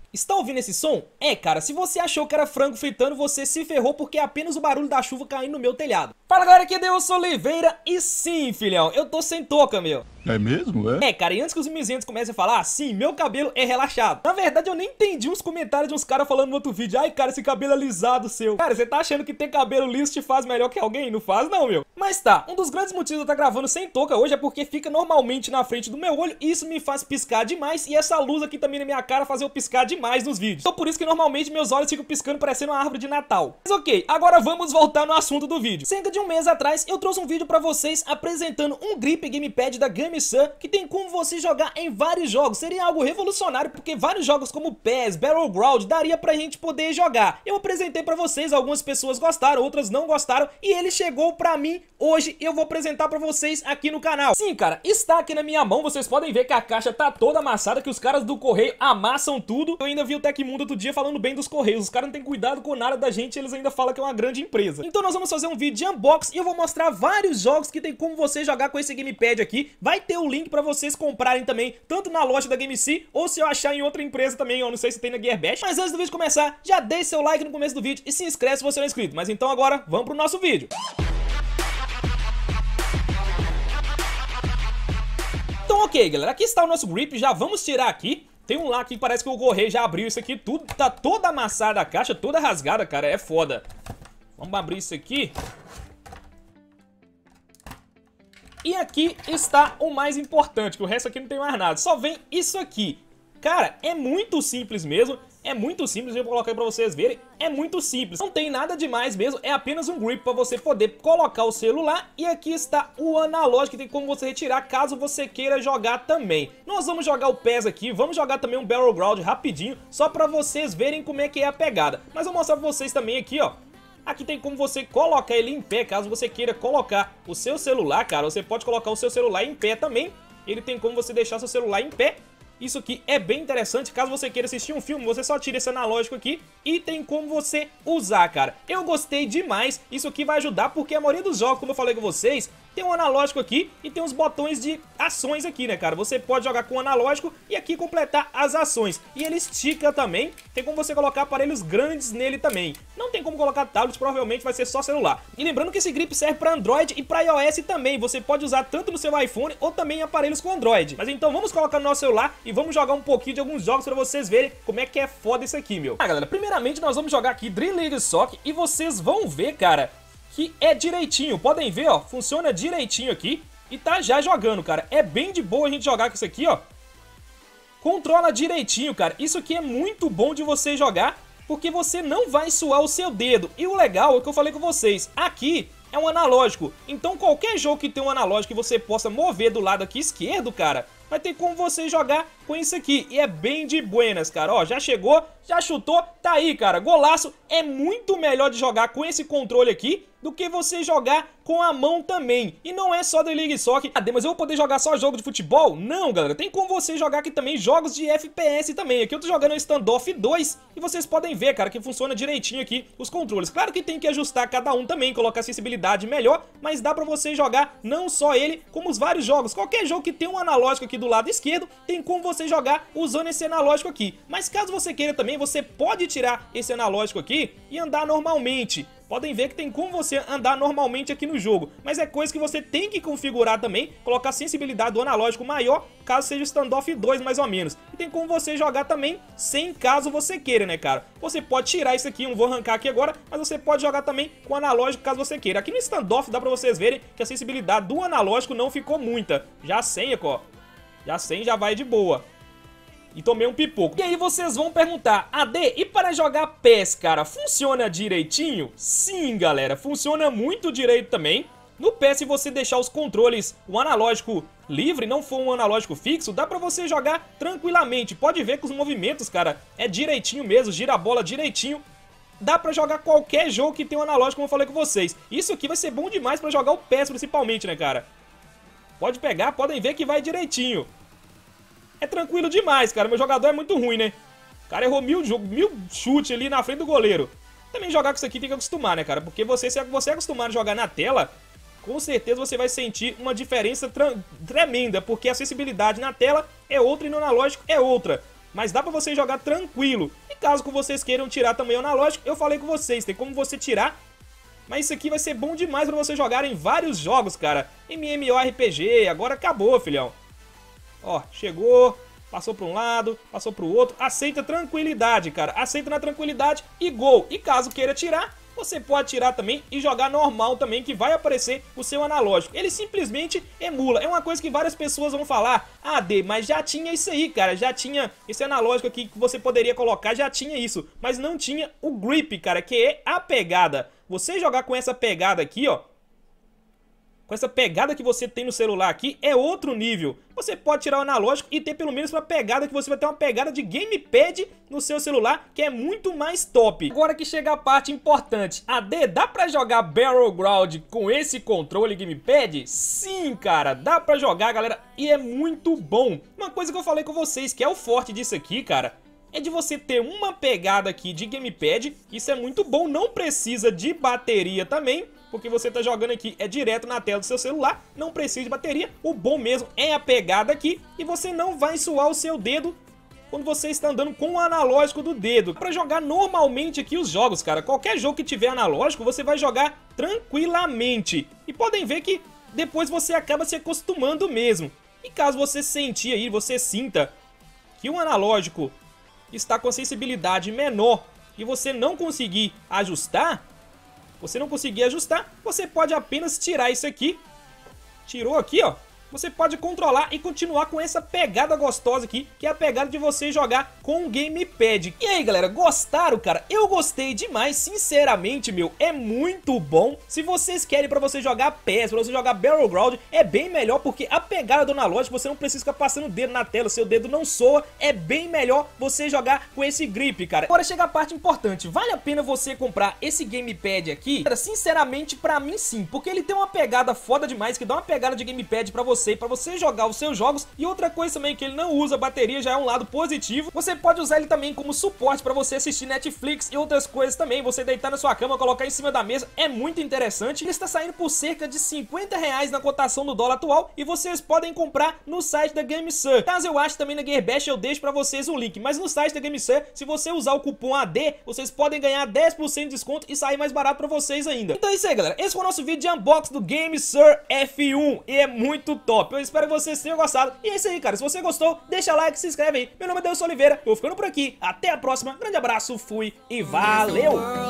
Está ouvindo esse som? É, cara, se você achou que era frango fritando, você se ferrou porque é apenas o barulho da chuva caindo no meu telhado. Fala galera, aqui é Deus Oliveira e sim, filhão, eu tô sem touca, meu. É mesmo, é? É, cara, e antes que os mimizentos comecem a falar, sim, meu cabelo é relaxado. Na verdade, eu nem entendi uns comentários de uns caras falando no outro vídeo. Ai, cara, esse cabelo é lisado seu. Cara, você tá achando que ter cabelo liso te faz melhor que alguém? Não faz não, meu. Mas tá, um dos grandes motivos de eu estar gravando sem touca hoje é porque fica normalmente na frente do meu olho e isso me faz piscar demais. E essa luz aqui também na minha cara faz eu piscar demais nos vídeos. Então por isso que normalmente meus olhos ficam piscando parecendo uma árvore de Natal. Mas ok, agora vamos voltar no assunto do vídeo. Cerca de um mês atrás, eu trouxe um vídeo pra vocês apresentando um grip gamepad da GameSun que tem como você jogar em vários jogos. Seria algo revolucionário porque vários jogos como PES, Battleground daria pra gente poder jogar. Eu apresentei pra vocês, algumas pessoas gostaram, outras não gostaram e ele chegou pra mim hoje e eu vou apresentar pra vocês aqui no canal. Sim, cara, está aqui na minha mão, vocês podem ver que a caixa tá toda amassada, que os caras do correio amassam tudo. Eu ainda vi o Tecmundo outro dia falando bem dos correios, os caras não têm cuidado com nada da gente, eles ainda falam que é uma grande empresa. Então nós vamos fazer um vídeo de unboxing e eu vou mostrar vários jogos que tem como você jogar com esse gamepad aqui. Vai ter o link pra vocês comprarem também, tanto na loja da GameSun ou se eu achar em outra empresa também, eu não sei se tem na Gearbest. Mas antes do vídeo começar, já deixe seu like no começo do vídeo e se inscreve se você não é inscrito. Mas então agora, vamos pro nosso vídeo. Então ok, galera, aqui está o nosso grip, já vamos tirar aqui. Tem um lá que parece que o correio já abriu isso aqui, tudo tá toda amassada a caixa, toda rasgada, cara, é foda. Vamos abrir isso aqui. E aqui está o mais importante, que o resto aqui não tem mais nada, só vem isso aqui. Cara, é muito simples mesmo, é muito simples, eu vou colocar aí pra vocês verem, é muito simples. Não tem nada demais mesmo, é apenas um grip pra você poder colocar o celular. E aqui está o analógico, que tem como você retirar caso você queira jogar também. Nós vamos jogar o PES aqui, vamos jogar também um Battleground rapidinho, só pra vocês verem como é que é a pegada. Mas eu vou mostrar pra vocês também aqui, ó. Aqui tem como você colocar ele em pé, caso você queira colocar o seu celular, cara. Você pode colocar o seu celular em pé também. Ele tem como você deixar seu celular em pé. Isso aqui é bem interessante, caso você queira assistir um filme, você só tira esse analógico aqui e tem como você usar, cara. Eu gostei demais, isso aqui vai ajudar porque a maioria dos jogos, como eu falei com vocês, tem um analógico aqui e tem uns botões de ações aqui, né, cara? Você pode jogar com o analógico e aqui completar as ações. E ele estica também, tem como você colocar aparelhos grandes nele também. Não tem como colocar tablets, provavelmente vai ser só celular. E lembrando que esse grip serve para Android e para iOS também. Você pode usar tanto no seu iPhone ou também em aparelhos com Android. Mas então vamos colocar no nosso celular e vamos jogar um pouquinho de alguns jogos para vocês verem como é que é foda isso aqui, meu. Galera, primeiramente nós vamos jogar aqui Dream League Soccer e vocês vão ver, cara, que é direitinho. Podem ver, ó, funciona direitinho aqui e tá já jogando, cara. É bem de boa a gente jogar com isso aqui, ó. Controla direitinho, cara. Isso aqui é muito bom de você jogar, porque você não vai suar o seu dedo. E o legal é o que eu falei com vocês, aqui é um analógico. Então qualquer jogo que tem um analógico que você possa mover do lado aqui esquerdo, cara, vai ter como você jogar com isso aqui. E é bem de buenas, cara. Ó, já chegou, já chutou, tá aí, cara. Golaço. É muito melhor de jogar com esse controle aqui do que você jogar com a mão também. E não é só The League Soccer. Ah, mas eu vou poder jogar só jogo de futebol? Não, galera. Tem como você jogar aqui também jogos de FPS também. Aqui eu tô jogando o Standoff 2 e vocês podem ver, cara, que funciona direitinho aqui os controles. Claro que tem que ajustar cada um também, colocar a sensibilidade melhor, mas dá pra você jogar não só ele, como os vários jogos. Qualquer jogo que tem um analógico aqui do lado esquerdo, tem como você jogar usando esse analógico aqui. Mas caso você queira também, você pode tirar esse analógico aqui e andar normalmente. Podem ver que tem como você andar normalmente aqui no jogo, mas é coisa que você tem que configurar também, colocar a sensibilidade do analógico maior, caso seja o Standoff 2 mais ou menos. E tem como você jogar também sem, caso você queira, né, cara? Você pode tirar isso aqui, eu não vou arrancar aqui agora, mas você pode jogar também com o analógico caso você queira. Aqui no Standoff dá pra vocês verem que a sensibilidade do analógico não ficou muita. Já sem, ó, já sem já vai de boa. E tomei um pipoco. E aí vocês vão perguntar, AD, e para jogar PES, cara, funciona direitinho? Sim, galera, funciona muito direito também. No PES, se você deixar os controles, o analógico livre, não for um analógico fixo, dá pra você jogar tranquilamente. Pode ver que os movimentos, cara, é direitinho mesmo, gira a bola direitinho. Dá pra jogar qualquer jogo que tem um analógico, como eu falei com vocês. Isso aqui vai ser bom demais pra jogar o PES principalmente, né, cara? Pode pegar, podem ver que vai direitinho. É tranquilo demais, cara. Meu jogador é muito ruim, né? O cara errou mil chutes ali na frente do goleiro. Também jogar com isso aqui tem que acostumar, né, cara? Porque você, se você acostumar a jogar na tela, com certeza você vai sentir uma diferença tremenda. Porque a sensibilidade na tela é outra e no analógico é outra. mas dá pra você jogar tranquilo. E caso que vocês queiram tirar também o analógico, eu falei com vocês, tem como você tirar. Mas isso aqui vai ser bom demais pra você jogar em vários jogos, cara. MMORPG, agora acabou, filhão. Ó, chegou, passou pra um lado, passou pro outro. Aceita tranquilidade, cara. Aceita na tranquilidade e gol. E caso queira tirar, você pode tirar também e jogar normal também, que vai aparecer o seu analógico. Ele simplesmente emula. É uma coisa que várias pessoas vão falar: ah, D, mas já tinha isso aí, cara. Já tinha esse analógico aqui que você poderia colocar, já tinha isso. Mas não tinha o grip, cara, que é a pegada. Você jogar com essa pegada aqui, ó, com essa pegada que você tem no celular aqui, é outro nível. Você pode tirar o analógico e ter pelo menos uma pegada que você vai ter uma pegada de gamepad no seu celular, que é muito mais top. Agora que chega a parte importante. AD, dá pra jogar Battleground com esse controle gamepad? Sim, cara, dá pra jogar, galera, e é muito bom. Uma coisa que eu falei com vocês, que é o forte disso aqui, cara, é de você ter uma pegada aqui de gamepad. Isso é muito bom, não precisa de bateria também, porque você tá jogando aqui, é direto na tela do seu celular, não precisa de bateria. O bom mesmo é a pegada aqui, e você não vai suar o seu dedo quando você está andando com o analógico do dedo. Para jogar normalmente aqui os jogos, cara, qualquer jogo que tiver analógico, você vai jogar tranquilamente. E podem ver que depois você acaba se acostumando mesmo. E caso você sentir aí, você sinta que o analógico está com a sensibilidade menor e você não conseguir ajustar, você pode apenas tirar isso aqui. Tirou aqui, ó. Você pode controlar e continuar com essa pegada gostosa aqui, que é a pegada de você jogar com o gamepad. E aí, galera, gostaram, cara? Eu gostei demais, sinceramente, meu, é muito bom. Se vocês querem pra você jogar PES, pra você jogar Battleground, é bem melhor, porque a pegada do analógico, você não precisa ficar passando o dedo na tela, seu dedo não soa, é bem melhor você jogar com esse grip, cara. Agora chega a parte importante, vale a pena você comprar esse gamepad aqui? Cara, sinceramente, pra mim sim, porque ele tem uma pegada foda demais, que dá uma pegada de gamepad pra você jogar os seus jogos. E outra coisa também, que ele não usa bateria, já é um lado positivo. Você pode usar ele também como suporte pra você assistir Netflix e outras coisas também. Você deitar na sua cama, colocar em cima da mesa, é muito interessante. Ele está saindo por cerca de R$50 na cotação do dólar atual, e vocês podem comprar no site da GameSir. Caso eu ache também na Gearbest, eu deixo pra vocês o link, mas no site da GameSir, se você usar o cupom AD, vocês podem ganhar 10% de desconto e sair mais barato pra vocês ainda. Então é isso aí, galera, esse foi o nosso vídeo de unboxing do GameSir F1 e é muito top. Eu espero que vocês tenham gostado. E é isso aí, cara. Se você gostou, deixa like, se inscreve aí. Meu nome é Deus Oliveira. Eu vou ficando por aqui. Até a próxima. Grande abraço, fui e valeu!